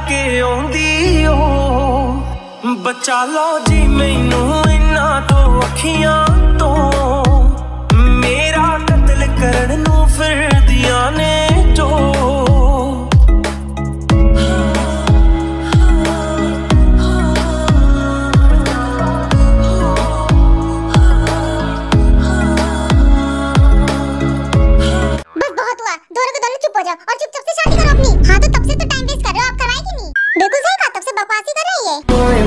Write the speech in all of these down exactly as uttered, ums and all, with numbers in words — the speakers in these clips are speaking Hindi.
के आउंदी ओ बचा लो जी मैनू इन्ना तो अखियां तो मेरा कत्ल करन नू फिरदियां ने जो और चुपचाप से शादी करो अपनी। हाँ तो तब से तो टाइम वेस्ट कर रहे हो आप, करवाएगी नहीं। बिल्कुल सही कहा, तब से बकवास ही कर रही है।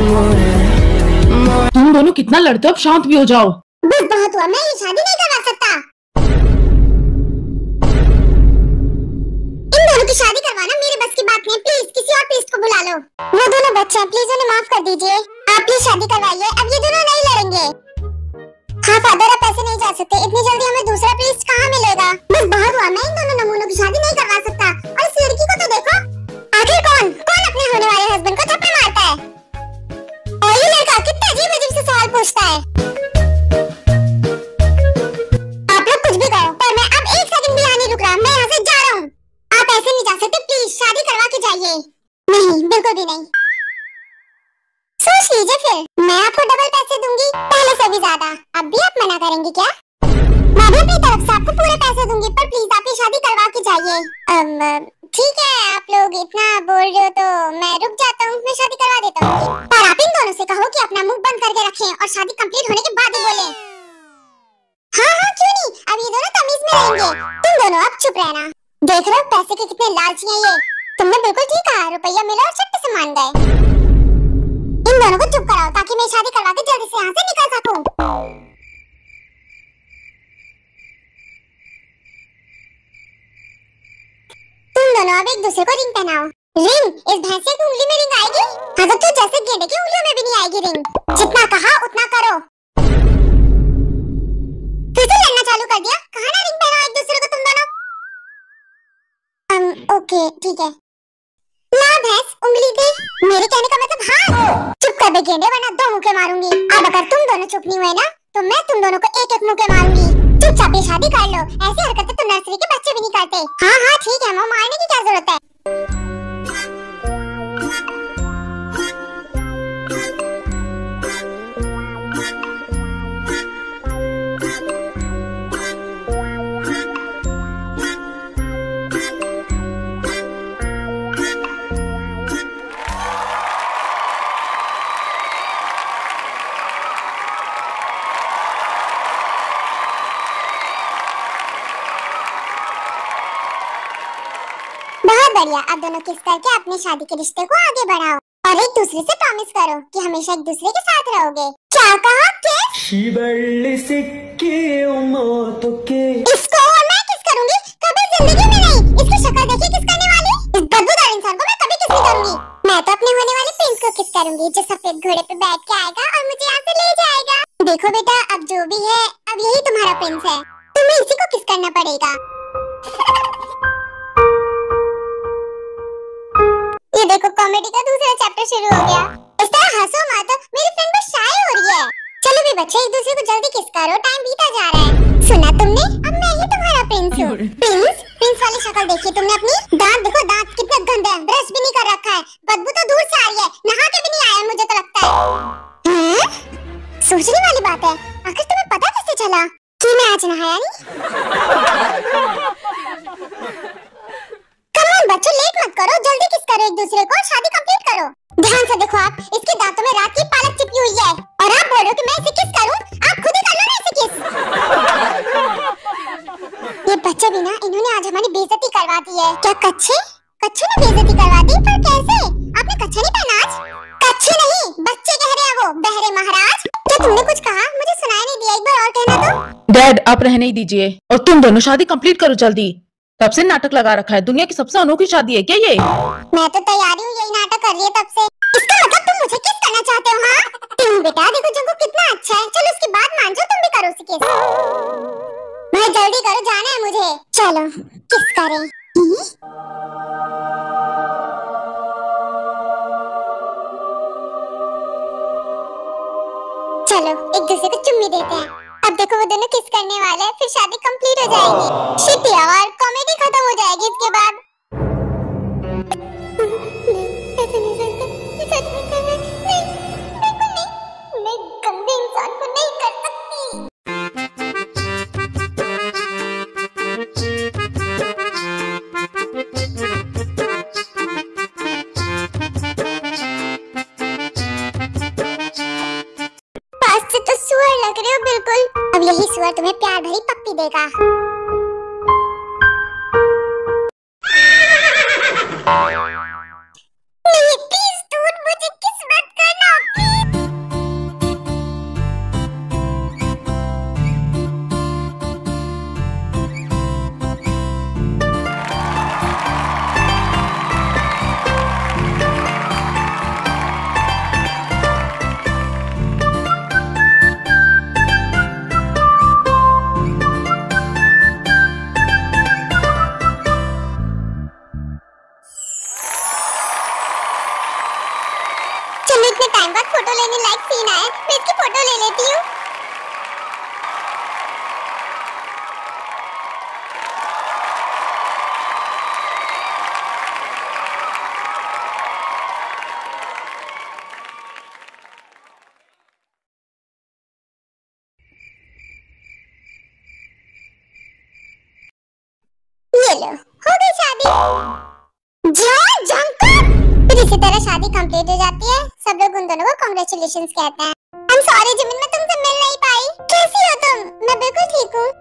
तुम दोनों कितना लड़ते हो, अब शांत भी हो जाओ। बस बहुत हुआ, मैं ये शादी नहीं करवा सकता। इन दोनों की शादी करवाना मेरे बस की बात नहीं। प्लीज किसी और प्रीस्ट को बुला लो। वो दोनों बच्चे हैं, प्लीज उन्हें माफ कर दीजिए। आप ये शादी करवाइए, अब ये दोनों नहीं लड़ेंगे। हाँ फादर, अब ऐसे नहीं जा सकते, इतनी जल्दी हमें दूसरा प्रीस्ट कहाँ मिलेगा। बस बहुत हुआ, मैं इन दोनों नमूनों की शादी नहीं करवा सकता। और इस लड़की को तो देखो, आखिर कौन कौन अपने होने वाले हस्बैंड को थप्पड़ मारता है। और ये लड़का कितना अजीब अजीब से सवाल पूछता है। आप लोग कुछ भी करो, पर मैं अब एक सेकंड भी यहाँ नहीं रुक रहा। मैं यहाँ से जा रहा हूँ। आप ऐसे नहीं जा सकते, प्लीज शादी करवा के जाइए। नहीं, बिल्कुल भी नहीं। सोच लीजिए फिर, मैं आपको डबल पैसे दूंगी, पहले से भी ज्यादा। अब भी आप मना करेंगे क्या? मैं भी अपनी तरफ से आपको पूरे पैसे दूंगी, पर प्लीज आप ये शादी करवा के जाइए। ठीक है, आप लोग इतना बोल रहे हो तो मैं रुक जाता हूँ, मैं शादी करवा देता हूँ। पर आप इन दोनों से कहो कि अपना मुंह बंद करके रखें और शादी कंप्लीट होने के बाद ही बोलें। हाँ हाँ क्यों नहीं, अब ये दोनों तमीज में रहेंगे। तुम दोनों अब चुप रहना। देख रहे हो पैसे के कितने लालची हैं ये। तुमने बिल्कुल ठीक कहा, रुपया मिला और चट्ट से मान गए। इन दोनों को चुप कराओ ताकि मैं शादी करवा के जल्दी से यहाँ से निकल सकूं। तुम दोनों अब एक दूसरे को रिंग पहनाओ। रिंग? इस भैंसे की उंगली में रिंग आएगी? हाँ तो जैसे गेंडे की उंगलियों में भी नहीं आएगी रिंग। जितना कहा उतना करो। फिर से लड़ना चालू कर दिया। कहा ना रिंग पहनाओ एक दूसरे को तुम दोनों। um, ओके ठीक है। ला भैंस उंगली दे। मेरे कहने का मतलब हाँ। चुप कर बे गेंडे, वरना दो मुक्के मारूंगी। अब अगर तुम दोनों चुप नहीं हुए ना तो मैं तुम दोनों को एक एक मुक्के मारूंगी। चुपचाप ये शादी कर लो। ऐसी हरकतें तो नर्सरी के बच्चे भी नहीं करते। हाँ हाँ ठीक है, वो मारने की क्या जरूरत है। बढ़िया, अब दोनों किस करके अपने शादी के रिश्ते को आगे बढ़ाओ और एक दूसरे से प्रॉमिस करो कि हमेशा एक दूसरे के साथ रहोगे। क्या कहा? इसको और मैं किस करूंगी? कभी जिंदगी में नहीं। इसकी शक्ल देखिए किस करने वाली। इस बदबूदार इंसान को मैं कभी किस नहीं करूंगी। मैं तो अपने होने वाले प्रिंस को किस करूंगी, जो सफेद घोड़े पे बैठ के आएगा और मुझे यहाँ से ले जाएगा। देखो बेटा, अब जो भी है, अब यही तुम्हारा प्रिंस है। तुम्हें इसी को किस करना पड़ेगा। ये देखो, कॉमेडी का दूसरा चैप्टर शुरू हो गया। इस तरह हंसो मत, मेरी फ्रेंड बस शाय हो रही है। चलो भी बच्चे, एक दूसरे को जल्दी किस करो, टाइम बीता जा रहा है। सुना तुमने? अब मैं ही तुम्हारा प्रिंस हूँ। प्रिंस? प्रिंस वाली शक्ल देखी तुमने अपनी? दांत देखो, दांत कितने गंदे हैं, ब्रश भी नहीं कर रखा है, बदबू तो दूर से आ रही है, नहा के भी नहीं आया मुझे तो लगता है। हैं? सोचने वाली बात है, आखिर तुम्हें पता कैसे चला कि मैं आज नहाया नहीं? बच्चों लेट मत करो, जल्दी किस करो एक दूसरे को, शादी कंप्लीट करो। ध्यान से देखो आप, इसके दांतों में रात की पालक चिपकी हुई है और आप बोल रहे हो कि मैं इसे किस करूं? आप खुद ही कर लो ना इसे किस। ये बच्चे भी ना, इन्होंने आज हमारी बेइज्जती करवा दी है। क्या कच्छे? कच्छे ने बेइज्जती करवा दी? पर कैसे? आपने कच्छा नहीं पहना आज? कच्छे नहीं, बच्चे कह रहे हैं वो, बहरे महाराज। क्या तुमने कुछ कहा? मुझे सुनाई नहीं दिया, एक बार और कहना तो। डैड आप रहने ही दीजिए और तुम दोनों शादी कंप्लीट करो जल्दी। तब से नाटक लगा रखा है, दुनिया की सबसे अनोखी शादी है क्या ये? मैं तो तैयारी हूँ, यही नाटक कर रही है तब से। इसका मतलब तुम मुझे किस करना चाहते हो? हाँ तुम बेटा, देखो जंगू कितना अच्छा है। चलो उसके बाद मान जाओ, तुम भी करो उसे किस। भाई जल्दी करो, जाना है मुझे। चलो किस करें। चलो एक दूसरे को चुम्मी देते हैं। अब देखो वो दोनों किस करने वाले हैं, फिर शादी कंप्लीट हो जाएगी। शिट यार, कॉमेडी खत्म हो जाएगी इसके बाद। ऐसे फोटो लेने लायक सीन आया, मैं इसकी फोटो ले लेती हूँ। ये लो, हो गई शादी। John Jungkook. फिर इसी तरह शादी कंप्लीट हो जाती है। सब लोग उन दोनों को कांग्रेचुलेशंस कहते हैं। आई एम सॉरी जिमिन, मैं तुमसे मिल नहीं पाई। कैसी हो तुम? मैं बिल्कुल ठीक हूँ।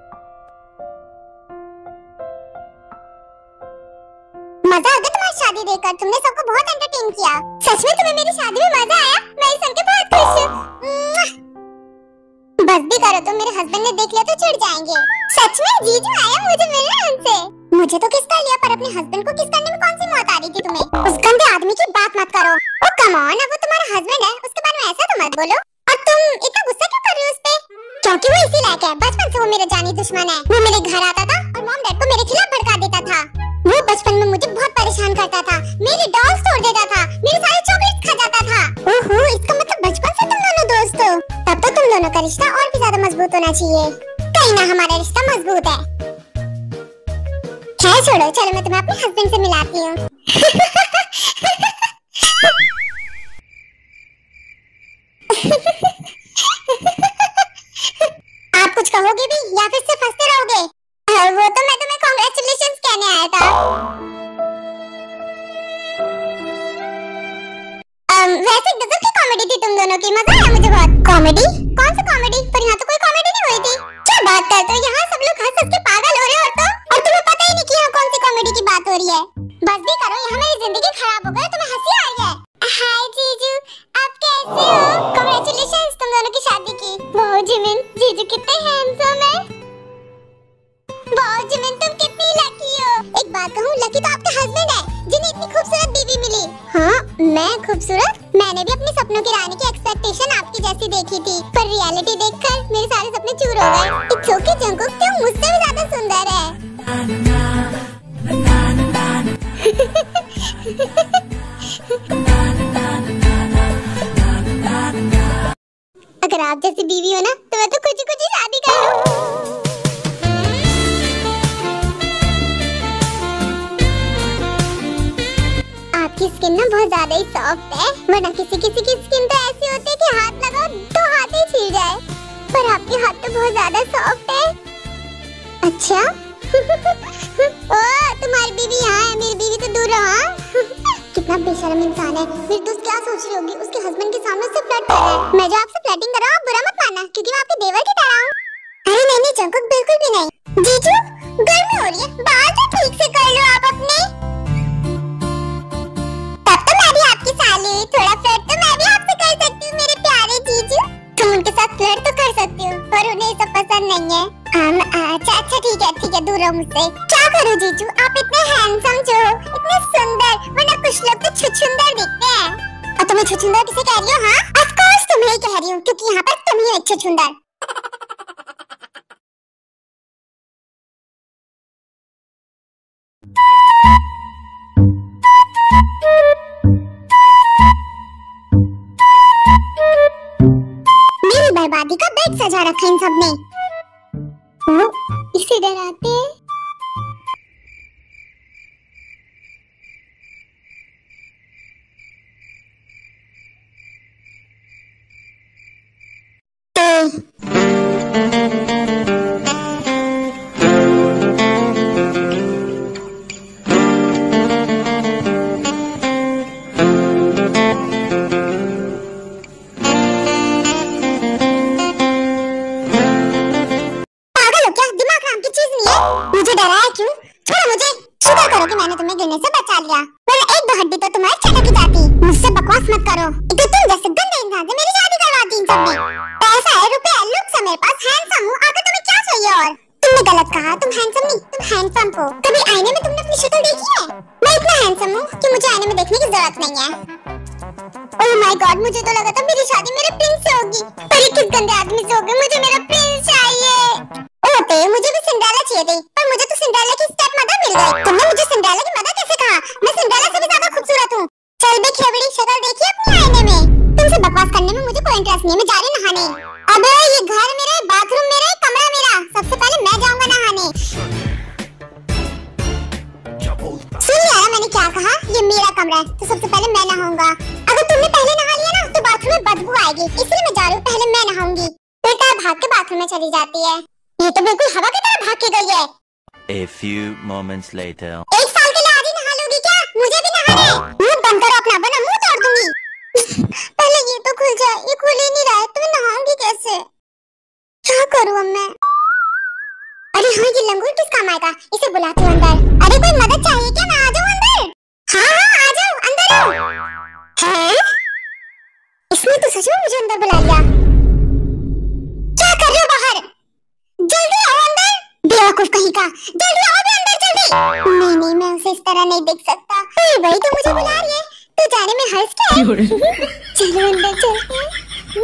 मजा आ गया तुम्हारी शादी देखकर, तुमने सबको बहुत एंटरटेन किया। सच में तुम्हें मेरी शादी में मजा आया? मैं ये सुन के बहुत खुश हूँ। बस भी करो, तुम मेरे हस्बैंड ने देख लिया तो चिढ़ जाएंगे। सच में जीजू आया मुझे मिलने उनसे। मुझे तो किस कर लिया, पर अपने हस्बैंड को किस करने में कौन सी मौत आ रही थी तुम्हें? उस गंदे आदमी की बात मत करो। ओ कम ऑन, अब वो तुम्हारा हस्बैंड है, उसके बारे में ऐसा तो मत बोलो। और तुम इतना गुस्सा क्यों कर रही हो उस पे? क्योंकि वो इसी लायक है। बचपन से वो मेरा जानी दुश्मन है। वो मेरे घर आता था और मॉम डैड को मेरे खिलाफ भड़का देता था। वो बचपन में मुझे बहुत परेशान करता था, मेरी डॉल्स तोड़ देता था, मेरे सारे चॉकलेट्स खा जाता था। ओहो, इसका मतलब बचपन से तुम दोनों दोस्त हो। तब तो तुम दोनों का रिश्ता और भी ज्यादा मजबूत होना चाहिए। कहीं ना हमारा रिश्ता मजबूत है। खैर छोड़ो, चलो मैं तुम्हें अपने हस्बैंड से मिलाती हूँ। आप कुछ कहोगे भी या फिर सिर्फ हंसते रहोगे? वो तो मैं तुम्हें कांग्रेचुलेशंस कहने आया था। um, वैसे गजब की कॉमेडी थी तुम दोनों की, मजा आया मुझे बहुत। कॉमेडी? कौन सी कॉमेडी? पर यहाँ तो कोई कॉमेडी नहीं हुई थी। क्या बात करते हो, यहाँ सब लोग हंस हंस के पागल हो रहे हो और तुम और तुम्हें पता ही नहीं कि यहाँ कौन सी कॉमेडी की बात हो रही है। बस भी करो, यहाँ मेरी जिंदगी खराब हो गई, तुम्हें हंसी आ रही है। हाय जीजू, आप कैसे हो? कांग्रेचुलेशंस तुम दोनों की शादी की। वाह जिमिन, जीजू कितने हैंडसम है। वाह जिमिन, तुम कितनी लकी हो। एक बात कहूँ, लकी तो आपके हस्बैंड है जिन्हें इतनी खूबसूरत बीवी मिली। हाँ, मैं खूबसूरत? मैंने भी अपने सपनों की रानी की एक्सपेक्टेशन आपकी जैसी देखी थी, पर रियलिटी देखकर मेरे सारे सपने चूर हो गए। इट्स ओके जंकुक, तुम मुझसे भी ज्यादा सुंदर है। अगर आप जैसी बीवी हो ना, तो मैं तो कुछ ही कुछ ही शादी कर लूं। आपकी स्किन ना बहुत ज्यादा ही सॉफ्ट है, वरना किसी किसी की स्किन तो ऐसी होती है कि हाथ लगाओ तो हाथ ही छिल जाए, पर आपके हाथ तो बहुत ज्यादा सॉफ्ट है। अच्छा ओ, तुम्हारी बीवी यहाँ है, मेरी बीवी तो दूर रहा। कितना बेशर्म इंसान है। मेरी दोस्त क्या सोच रही होगी, उसके हस्बैंड के सामने से फ्लर्ट कर रहा है। मैं जो आपसे फ्लर्टिंग कर रहा हूँ आप बुरा मत मानना, क्योंकि मैं आपके देवर की तरह हूँ। अरे नहीं नहीं जंकुक, बिल्कुल भी नहीं। जीजू गर्मी हो रही है, बाल तो ठीक से कर लो आप अपने। तब तो मैं भी आपकी साली, थोड़ा फ्लर्ट तो मैं भी आपसे कर सकती हूँ मेरे प्यारे जीजू। तुम उनके साथ फ्लर्ट तो कर सकती हो, पर उन्हें ये सब पसंद नहीं है। हम अच्छा अच्छा ठीक है ठीक है, दूर रहो मुझसे। क्या करूँ जीजू, आप इतने हैंडसम जो हो, इतने सुंदर, वरना कुछ लोग तो छुछुंदर दिखते हैं। और तुम्हें छुछुंदर किसे कह रही हो? हाँ ऑफ कोर्स तुम्हें ही कह रही हूँ, क्योंकि यहाँ पर तुम ही हो छुछुंदर। मेरी बर्बादी का बेड सजा रखा इन सब ने। ओ, इसे डराते हैं। मुझे डराया क्यों? छोड़ो मुझे। शुक्र करो कि मैंने तुम्हें गिरने से बचा लिया, वरना एक दो हड्डी तो तुम्हारी छटक ही जाती। मुझसे बकवास मत करो, तो तुम जैसे गंदे इंसान से मेरी शादी करवाती इन सब में। पैसा है, रुपया है, लुक्स है मेरे पास, हैंडसम हूँ, आगे तुम्हें क्या चाहिए और? तुमने गलत कहा, तुम हैंडसम नहीं, तुम हैंडपंप हो। कभी आईने में तुमने अपनी शक्ल देखी है? मैं इतना हैंडसम हूँ कि मुझे आईने में देखने की जरूरत नहीं है। ओह माय गॉड, मुझे तो लगा था मेरी शादी मेरे प्रिंस से होगी, पर ये किस गंदे आदमी से हो गई। मुझे मेरा प्रिंस चाहिए। ओते, मुझे भी सिंड्रेला चाहिए थी, पर मुझे तो सिंड्रेला की स्टेप मदर मिल गई। तुमने मुझे सिंड्रेला की मदर कैसे कहा? मैं सिंड्रेला से भी ज्यादा खूबसूरत हूँ। चल बे खेबड़ी, शक्ल देखी अपनी आईने में। तुमसे बकवास करने में इसलिए मैं जा रही हूँ नहाने। अबे ये घर मेरा, बाथरूम मेरा, कमरा मेरा, सबसे पहले मैं जाऊंगा नहाने। सुन लिया ना मैंने क्या कहा, ये मेरा कमरा है तो सबसे पहले मैं नहाऊंगा। अगर तुमने पहले नहा लिया ना तो बाथरूम में बदबू आएगी, इसलिए मैं जा रही हूँ, पहले मैं नहाऊंगी। बेटा भाग के बाथरूम में चली जाती है, ये तो बिल्कुल हवा की तरह भाग के गई है। A few moments later. एक साल के लिए आज ही नहा लोगी क्या? मुझे भी नहाना है। मुंह बंद करो अपना, वरना मुंह तोड़ दूंगी। पहले ये तो खुल जाए, ये खुल ही नहीं रहा है, तो मैं नहाऊंगी कैसे? क्या करूँ अब मैं? अरे हाँ, ये लंगूर किस काम आएगा, इसे बुलाती हूँ अंदर। अरे कोई मदद चाहिए क्या? मैं आ जाऊँ अंदर? हाँ हाँ आ जाओ, अंदर आओ। हैं? इसने तो सच में मुझे अंदर बुला लिया। क्या कर रहे हो बाहर? जल्दी आओ अंदर। बेवकूफ कहीं का, जल्दी आओ भी अंदर जल्दी। नहीं नहीं, मैं उसे इस तरह नहीं देख सकता। अरे वही तो मुझे बुला रही है, तो जाने में हर्ष क्या है? चलो अंदर चलते हैं।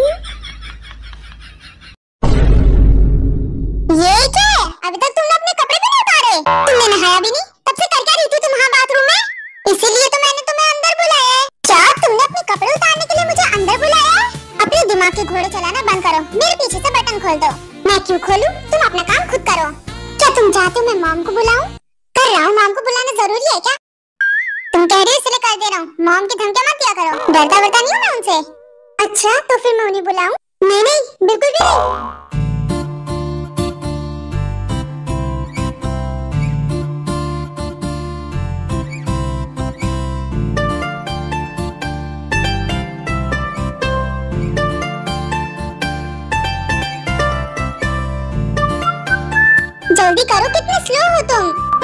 ये क्या है? अभी तक तुमने अपने कपड़े भी नहीं उतारे। तुमने नहाया भी नहीं, तब से कर क्या रही थी तुम वहाँ बाथरूम में? इसीलिए तो मैंने तुम्हें अंदर बुलाया है। क्या तुमने अपने कपड़े उतारने के लिए मुझे अंदर बुलाया है? अपने दिमाग के घोड़े चलाना बंद करो, मेरे पीछे से बटन खोल दो। मैं क्यों खोलूं? तुम अपना काम खुद करो। क्या तुम चाहते हो मैं मॉम को बुलाऊं? कर रहा हूँ, मॉम को बुलाना जरूरी है क्या? तुम कह रहे हो इसलिए कर दे रहा हूँ। मॉम की धमकियां मत दिया करो, डरता वरता नहीं हूँ मैं उनसे। अच्छा तो फिर मैं उन्हें बुलाऊं? नहीं नहीं, बिल्कुल भी नहीं। जल्दी करो, कितने स्लो हो तुम।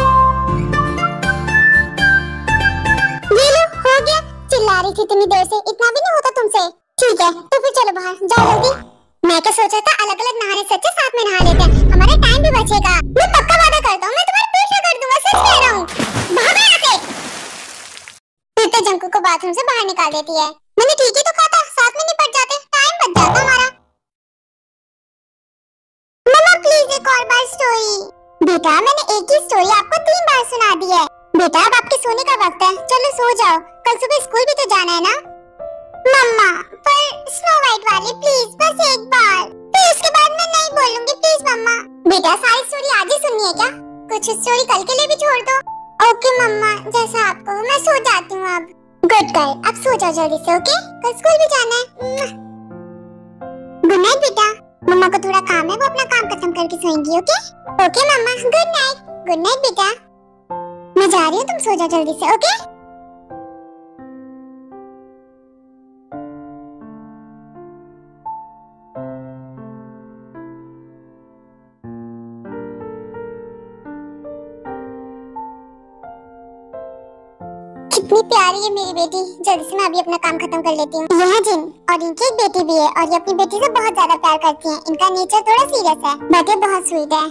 ये लो, हो गया। चिल्ला रही थी इतनी देर से, इतना भी नहीं होता तुमसे। ठीक है तो फिर चलो बाहर, जाओ जल्दी। मैं क्या सोचा था अलग अलग नहाने से अच्छा साथ में नहा लेते हैं, हमारा टाइम भी बचेगा। मैं पक्का वादा करता हूँ, मैं तुम्हारा पीछा कर दूंगा, सच कह रहा हूँ। भागो यहाँ से। फिर तो जंकू को बाथरूम से बाहर निकाल देती है। मैंने ठीक ही तो कहा था, साथ में निपट जाते, टाइम बच जाता हमारा। मम्मा प्लीज एक और बार स्टोरी। बेटा मैंने एक ही स्टोरी आपको तीन बार सुना दी है। बेटा अब आपके सोने का वक्त है, चलो सो जाओ, कल सुबह स्कूल भी तो जाना है ना। मम्मा पर स्नो व्हाइट वाली प्लीज, बस एक बार, फिर उसके बाद मैं नहीं बोलूंगी प्लीज मम्मा। बेटा सारी स्टोरी आज ही सुननी है क्या? कुछ स्टोरी कल के लिए भी छोड़ दो। ओके मम्मा, जैसा आपको, मैं सो जाती हूँ अब। गुड गर्ल, अब सो जाओ जल्दी से, ओके? कल स्कूल भी जाना है। गुड नाइट बेटा। मम्मा को थोड़ा काम है, वो अपना काम खत्म करके सोएंगी, ओके? ओके मम्मा, गुड नाइट। गुड नाइट बेटा, मैं जा रही हूँ, तुम सो जाओ जल्दी से, ओके? कितनी प्यारी है मेरी बेटी। जल्दी से मैं अभी अपना काम खत्म कर लेती हूँ। यह जिन और इनकी एक बेटी भी है और ये अपनी बेटी से बहुत ज्यादा प्यार करती हैं। इनका नेचर थोड़ा सीरियस है बट ये बहुत स्वीट है।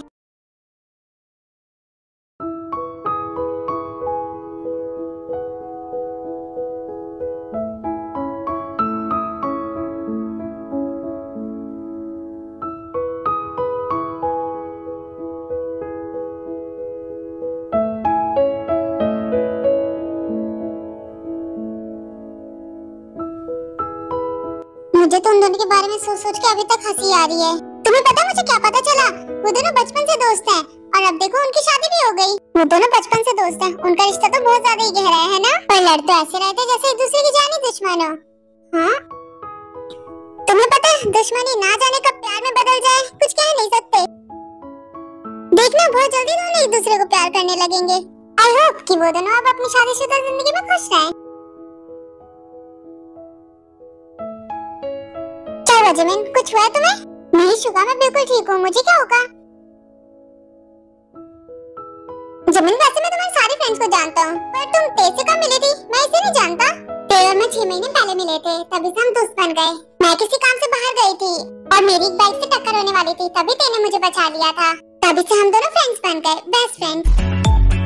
मुझे तो उन दोनों के बारे में सोच सोच के अभी तक हंसी आ रही है। तुम्हें पता मुझे क्या पता चला? वो दोनों बचपन से दोस्त हैं और अब देखो उनकी शादी भी हो गई। वो दोनों बचपन से दोस्त हैं, उनका रिश्ता तो बहुत ज्यादा ही गहरा है ना? पर लड़ तो ऐसे रहते जैसे एक दूसरे की जानी दुश्मन हो। हाँ तुम्हें पता है दुश्मनी ना जाने कब प्यार में बदल जाए, कुछ कह नहीं सकते। देखना बहुत जल्दी दोनों एक दूसरे को प्यार करने लगेंगे। आई होप कि वो दोनों अब अपनी शादीशुदा जिंदगी में खुश रहें। जमीन कुछ हुआ तुम्हें? नहीं शुगा, मैं बिल्कुल ठीक हूँ, मुझे क्या होगा? जमीन वैसे मैं तुम्हारे सारे फ्रेंड्स को जानता हूँ, पर तुम तेज से कब मिली थी? मैं इसे नहीं जानता। तेरे और मैं छह महीने पहले मिले थे, तभी से हम दोस्त बन गए। मैं किसी काम से बाहर गई थी और मेरी एक बाइक से टक्कर होने वाली थी, तभी तेने मुझे बचा लिया था। तभी से हम दोनों फ्रेंड्स बन गए, बेस्ट फ्रेंड्स।